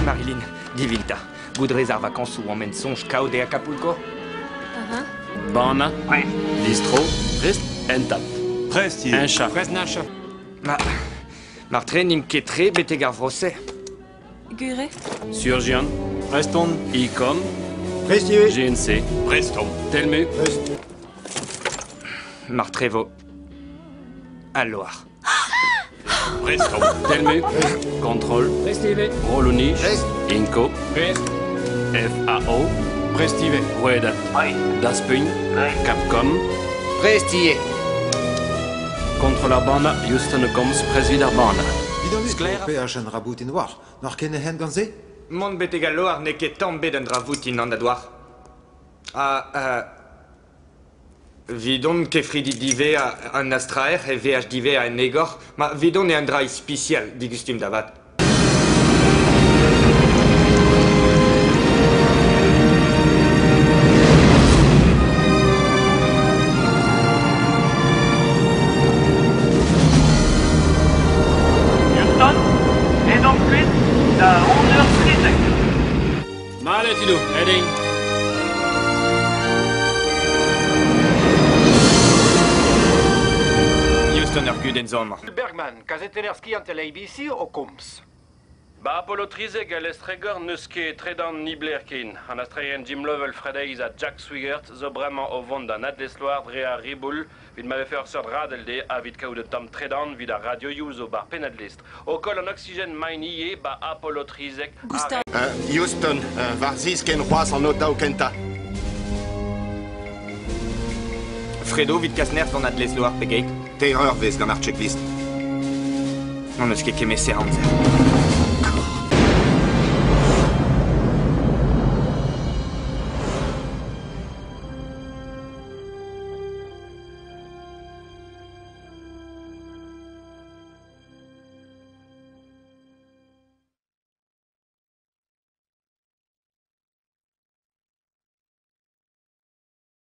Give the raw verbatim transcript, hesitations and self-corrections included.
Marilyn, divinta. Goudrezar vacances ou emmène songe cao de Acapulco? Uh-huh. Bana. Ouais. Distro. Rest. Entat. Presti. Un chat. Presnacha. Ma... Martre nim ketre betegar vrosse. Gure. Surgeon. Preston. Icom. Presti. G N C. Preston. Telmu. Prest. Martrevo. À Loire. Preston. Telmu. Contrôle. Prestive. Rolunich. Prest. Inco. Prest. F A O. Prestive. Rueda. Oui. Daspung. Capcom. Prestier. Contre la bana, Houston Combs, président bana. Bidon Skler. P H en rabout in war. Nor kenne hen ganze? Mon betegal Loire ne ket tombe d'un dravout in an adoir. Ah, euh... Vidon ke fridi dive a un astraer e V H dive a un negor, ma vidon e un drai spécial digustum davat. Houston, et donc suite à onze heures treize. Maletino, heading. Houston er gud en zommer. Bergman, kazetelerski ante A B C o Combs. Ba Apollo trizeg a lestregor neus ket tredan ni blerkin. An astreien Jim Lovell fredeiz a Jack Swigert zo bremañ o vont an adlesloar dre a riboul vid ma vefe ur seurt radelde a vid kaout de tam tredan vid a radio use o bar penadlist. O kol an oxygen main ie ba Apollo trizeg Gustav. Uh, Houston, uh, var ziz ken c'hoaz an ota o kenta. Fredo vid kasner von adles Loire pegeit. Terreur vez gant ar checklist. Non eus ket kemese amzer.